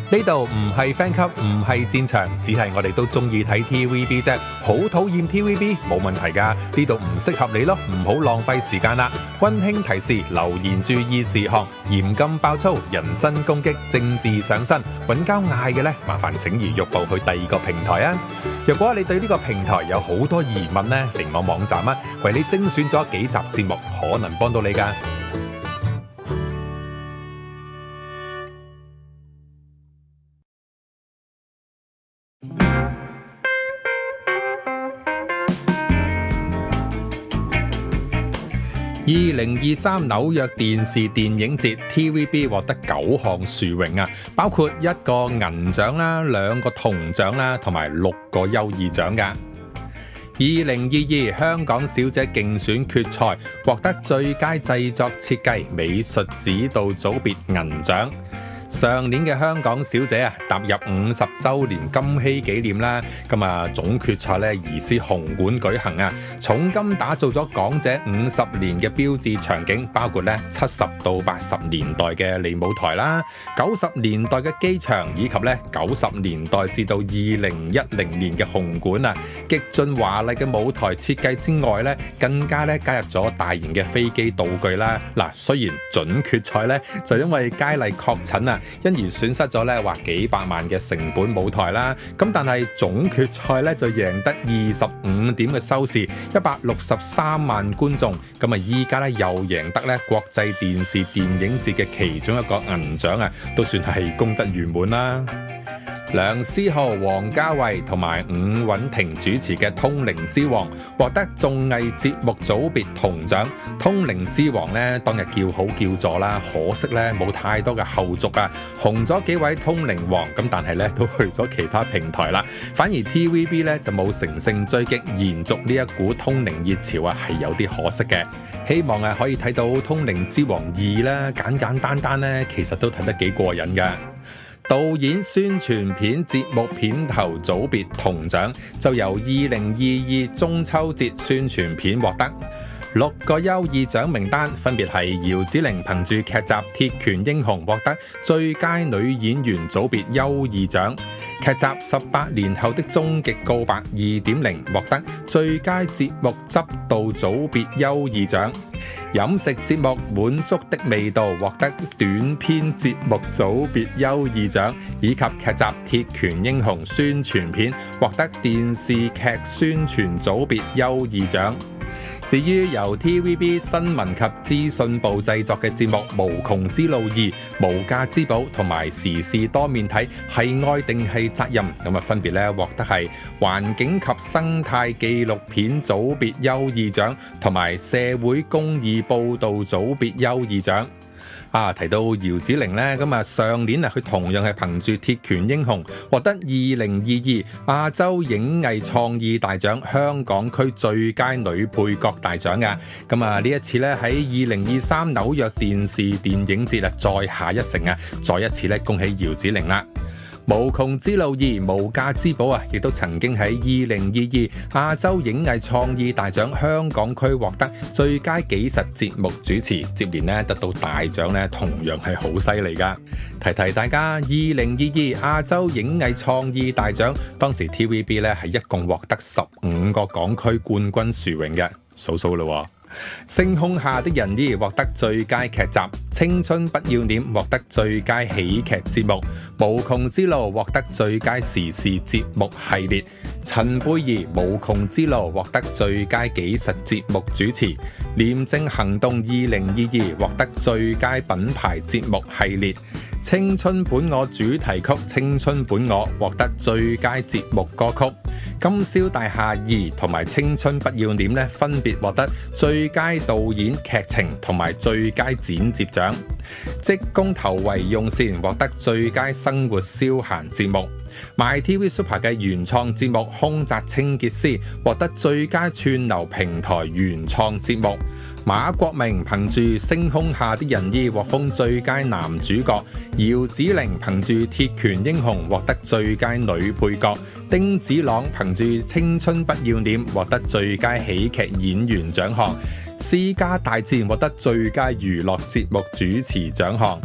呢度唔係 Fan Club，唔係戰場，只係我哋都中意睇 TVB 啫。好討厭 TVB 冇問題㗎，呢度唔適合你咯，唔好浪費時間啦。溫馨提示：留言注意事項，嚴禁爆粗、人身攻擊、政治上身，揾交嗌嘅呢，麻煩請移玉步去第二個平台啊。若果你對呢個平台有好多疑問呢，嚟我網站啊，為你精選咗幾集節目，可能幫到你㗎。2023紐約電視電影節 TVB 獲得9項殊榮啊，包括1個銀獎啦、2個銅獎啦，同埋6個優異獎㗎。2022香港小姐競選決賽獲得最佳製作設計、美術指導組別銀獎。上年嘅香港小姐啊，踏入50週年金禧紀念啦，咁啊總決賽咧移師紅館舉行啊，重金打造咗港姐50年嘅標誌場景，包括咧70到80年代嘅利舞台啦，90年代嘅機場，以及咧90年代至到2010年嘅紅館啊，極盡華麗嘅舞台設計之外咧，更加咧加入咗大型嘅飛機道具啦。嗱，雖然準決賽咧就因為佳麗確診啊，因而損失咗咧話幾百萬嘅成本舞台啦，咁但係總決賽咧就贏得25點嘅收視，163萬觀眾，咁啊依家咧又贏得咧國際電視電影節嘅其中一個銀獎啊，都算係功德圓滿啦。梁思浩、王家衛同埋伍允婷主持嘅《通靈之王》獲得綜藝節目組別銅獎。《通靈之王》咧當日叫好叫座啦，可惜咧冇太多嘅後續啊，紅咗幾位通靈王，咁但係咧都去咗其他平台啦。反而 TVB 咧就冇乘勝追擊，延續呢一股通靈熱潮啊，係有啲可惜嘅。希望啊可以睇到《通靈之王2》啦，簡簡單單咧，其實都睇得幾過癮㗎。導演宣傳片節目片頭組別銅獎，就由2022中秋節宣傳片獲得。6個優異獎名單分別係姚子羚憑住劇集《鐵拳英雄》獲得最佳女演員組別優異獎，劇集《18年後的終極告白 2.0》獲得最佳節目執導組別優異獎，飲食節目《滿足的味道》獲得短篇節目組別優異獎，以及劇集《鐵拳英雄》宣傳片獲得電視劇宣傳組別優異獎。至於由 TVB 新聞及資訊部製作嘅節目《無窮之路2》、《無價之寶》同埋《時事多面睇》係愛定係責任，咁啊分別咧獲得係環境及生態紀錄片組別優異獎同埋社會公義報導組別優異獎。提到姚子羚呢，咁啊上年啊佢同樣係憑住《鐵拳英雄》獲得2022亞洲影藝創意大獎香港區最佳女配角大獎㗎。咁啊呢一次咧喺2023紐約電視電影節啊再下一城啊，再一次咧恭喜姚子羚啦！無窮之路2無價之寶啊，亦都曾經喺2022亞洲影藝創意大獎香港區獲得最佳紀實節目主持，接連咧得到大獎咧，同樣係好犀利噶。提提大家，2022亞洲影藝創意大獎，當時 TVB 咧係一共獲得15個港區冠軍殊榮嘅，數數咯。星空下的人兒獲得最佳劇集，青春不要臉獲得最佳喜劇節目，無窮之路獲得最佳時事節目系列，陳貝兒無窮之路獲得最佳紀實節目主持，廉政行動2022獲得最佳品牌節目系列，青春本我主題曲青春本我獲得最佳節目歌曲，金宵大廈2同埋青春不要臉咧分別獲得最佳導演劇情同埋最佳剪接獎，職工投為用膳獲得最佳生活消閒節目，MyTV Super 嘅原創節目空宅清潔師獲得最佳串流平台原創節目，馬國明憑住星空下的人兒獲封最佳男主角，姚子羚憑住鐵拳英雄獲得最佳女配角，丁子朗憑住青春不要臉獲得最佳喜劇演員獎項， 私家大戰獲得最佳娛樂節目主持獎項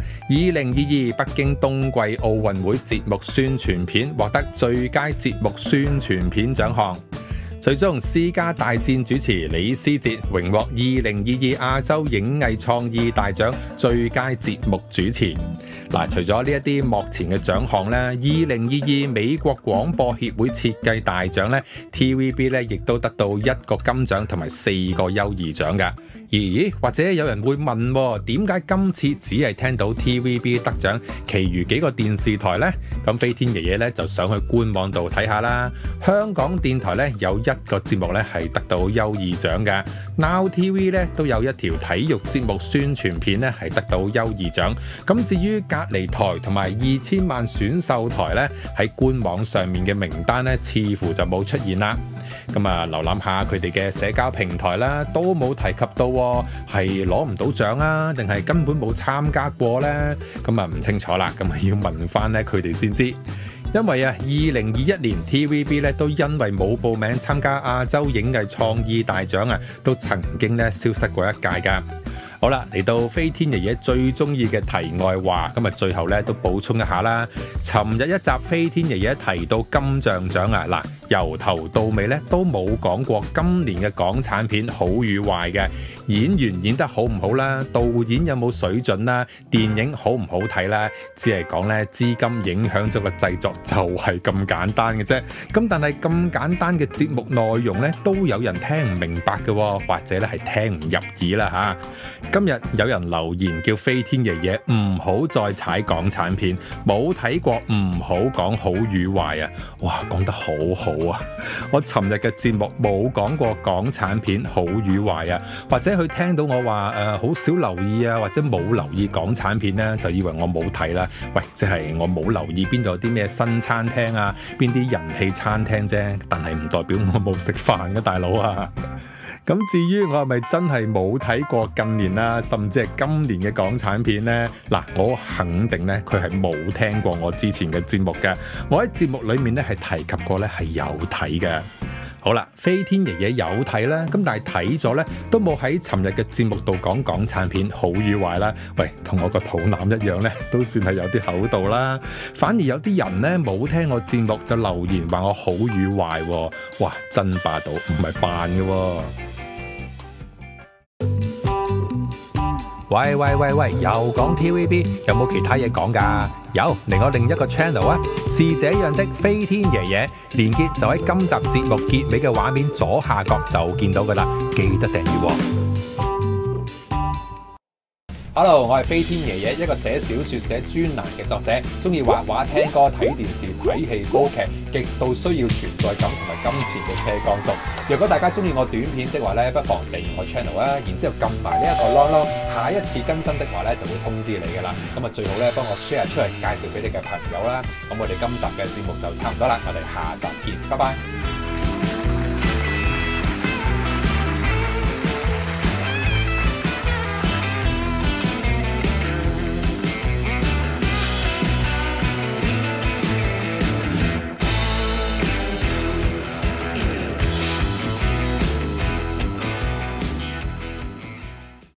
，2022北京冬季奧運會節目宣傳片獲得最佳節目宣傳片獎項。最終，私家大戰主持李思捷榮獲2022亞洲影藝創意大獎最佳節目主持。嗱，除咗呢一啲幕前嘅獎項咧，2022美國廣播協會設計大獎咧 ，TVB 咧亦都得到1個金獎同埋4個優異獎㗎。咦？或者有人會問，點解今次只係聽到 TVB 得獎，其餘幾個電視台呢？咁飛天爺爺咧就上去官網度睇下啦。香港電台咧有1個節目咧係得到優異獎嘅 ，Now TV 咧都有一條體育節目宣傳片咧係得到優異獎。咁至於隔離台同埋2000萬選秀台咧喺官網上面嘅名單咧，似乎就冇出現啦。咁啊，瀏覽下佢哋嘅社交平台啦，都冇提及到係攞唔到獎啊，定係根本冇參加過呢？咁啊唔清楚啦，咁啊要問翻咧佢哋先知。因為啊，2021年 TVB 咧都因為冇報名參加亞洲影藝創意大獎啊，都曾經咧消失過一屆㗎。好啦，嚟到飛天爺爺最中意嘅題外話，咁啊最後咧都補充一下啦。尋日一集飛天爺爺提到金像獎啊，嗱由頭到尾咧都冇講過今年嘅港產片好與壞嘅，演員演得好唔好啦，導演有冇水準啦，電影好唔好睇啦，只係講咧資金影響咗個製作就係咁簡單嘅啫。咁但係咁簡單嘅節目內容咧，都有人聽唔明白嘅，或者咧係聽唔入耳啦嚇。今日有人留言叫飛天爺爺唔好再踩港產片，冇睇過唔好講好與壞啊！哇，講得好好啊！我尋日嘅節目冇講過港產片好與壞啊，或者佢聽到我話好少留意啊，或者冇留意港產片咧，就以為我冇睇啦。喂，即係我冇留意邊度有啲咩新餐廳啊，邊啲人氣餐廳啫，但係唔代表我冇食飯嘅大佬啊！咁至於我係咪真係冇睇過近年啦，甚至係今年嘅港產片呢？嗱，我肯定呢，佢係冇聽過我之前嘅節目嘅。我喺節目裏面呢係提及過呢係有睇嘅。好啦，飛天爺爺有睇啦，咁但係睇咗呢都冇喺尋日嘅節目度講港產片好與壞啦。喂，同我個肚腩一樣呢，都算係有啲厚道啦。反而有啲人呢冇聽我節目就留言話我好與壞喎，哇，真霸道，唔係扮嘅喎。喂，又講 TVB， 有冇其他嘢講㗎？有，嚟我另一個 channel 啊，是這樣的飛天爺爺，連結就喺今集節目結尾嘅畫面左下角就見到㗎啦，記得訂閱喎。Hello， 我係飛天爺爺，一個寫小說、寫專欄嘅作者，中意畫畫、聽歌、睇電視、睇戲、煲劇，極度需要存在感同埋金錢嘅車江族。若果大家中意我短片的話咧，不妨訂閱我 channel 啦，然之後撳埋呢一個 long， 下一次更新的話咧就會通知你噶啦。咁啊最好咧幫我 share 出嚟，介紹俾你嘅朋友啦。咁我哋今集嘅節目就差唔多啦，我哋下集見，拜拜。